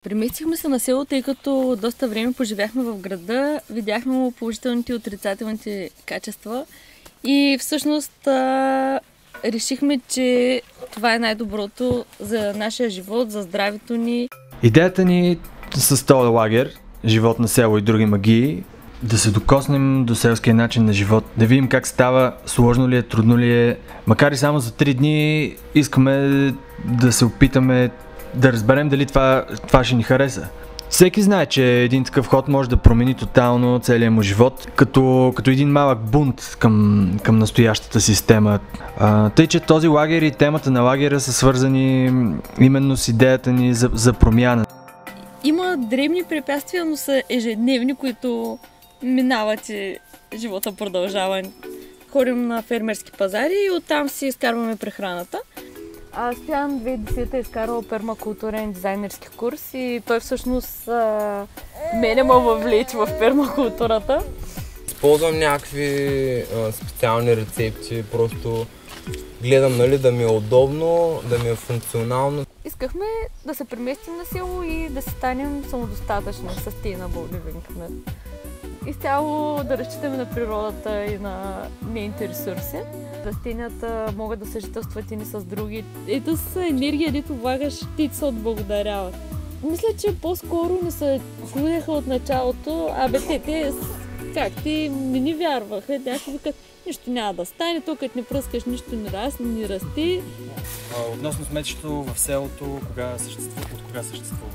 Преместихме се на село, тъй като доста време поживяхме в града, видяхме му положителните и отрицателните качества и всъщност решихме, че това е най-доброто за нашия живот, за здравето ни. Идеята ни с този лагер, живот на село и други магии, да се докоснем до селския начин на живот, да видим как става, сложно ли е, трудно ли е. Макар и само за 3 дни искаме да се опитаме да разберем дали това ще ни хареса. Всеки знае, че един такъв ход може да промени тотално целия му живот, като един малък бунт към настоящата система. Тъй, че този лагер и темата на лагера са свързани именно с идеята ни за промяна. Има дребни препятствия, но са ежедневни, които минават и живота продължава. Ходим на фермерски пазари и оттам си изкарваме прехраната. Стоян 2010 е изкарал пермакултурен дизайнерски курс и той всъщност мене ме въвлече в пермакултурата. Използвам някакви специални рецепти, просто гледам, нали, да ми е удобно, да ми е функционално. Искахме да се преместим на село и да си станем самодостатъчни, sustainable living. Изцяло да разчитаме на природата и на нейните ресурси. Растенията могат да съжителстват едни с други. Ето с енергия, дето влагаш, ти се отблагодаряват. Мисля, че по-скоро не се чудеха от началото, те не ни вярваха. Те ще викат, нищо няма да стане, то като не пръскаш, нищо не расте. Относно сметището в селото, от кога съществува?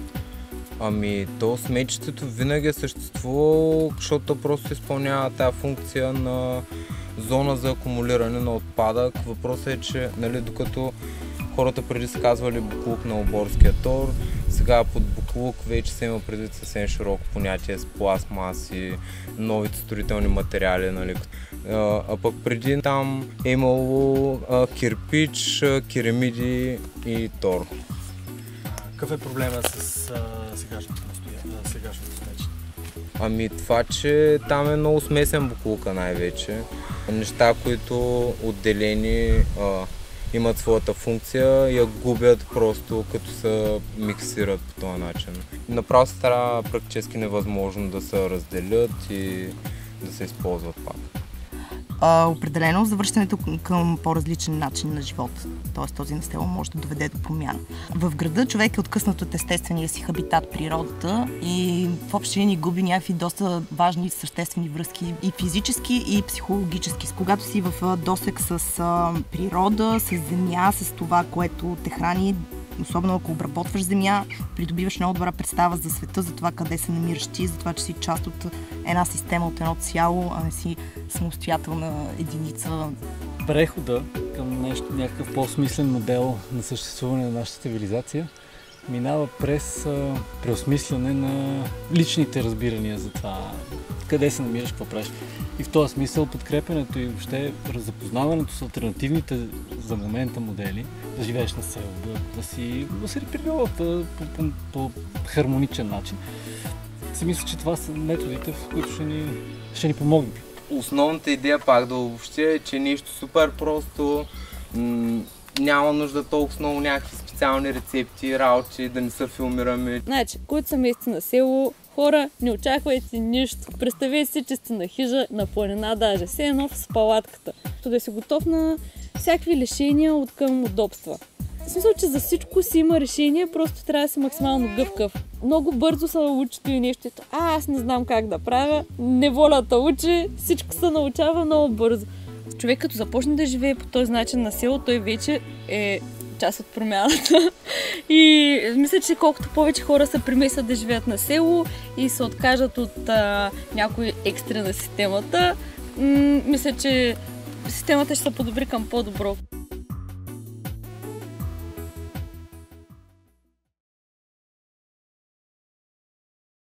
То сметището винаги е съществувало, защото просто изпълнява тази функция на зона за акумулиране на отпадък. Въпросът е, че докато хората преди са казвали буклук на оборския тор, сега под буклук вече се има предвид съвсем широко понятие с пластмаси, новите строителни материали. А пък преди там е имало кирпич, керамиди и тор. Какъв е проблема с сегашното сметище? Това, че там е много смесен буклука най-вече. Неща, които отделени имат своята функция и я губят просто като се миксират по този начин. Направо се стара практически невъзможно да се разделят и да се използват пак. Определено завръщането към по-различен начин на живот, т.е. този на село може да доведе до промяна. В града човек е откъснат от естествения си хабитат, природата, и в общи линии губи някакви доста важни съществени връзки и физически, и психологически. Когато си в досек с природа, с земя, с това, което те храни, особено ако обработваш земя, придобиваш много добра представа за света, за това къде се намираш ти, за това, че си част от една система, от едно цяло, а не си самостоятелна единица. Прехода към някакъв по-смислен модел на съществуване на нашата цивилизация минава през преосмисляне на личните разбирания за това къде се намираш, какво правиш. И в този смисъл подкрепянето и въобще запознаването с алтернативните за момента модели, да живееш на село, да си природата по хармоничен начин. Си мисля, че това са методите, в които ще ни помогнат. Основната идея, пак да обобщя, е, че нещо супер просто, няма нужда толкова много някакви специални рецепти, работи, да не се филмираме. Значи, които са мести на село, хора, не очаквайте нищо. Представете си, че сте на хижа, на планина даже, все едно с палатката. Да си готов на всякакви лишения от към удобства. В смисъл, че за всичко си има решение, просто трябва да си максимално гъвкав. Много бързо се учи и нещо. Аз не знам как да правя, неволята учи, всичко се научава много бързо. Човек като започне да живее по този начин на село, той вече е част от промяната. И мисля, че колкото повече хора се преместят да живеят на село и се откажат от някои екстри на системата, мисля, че системата ще се подобри към по-добро.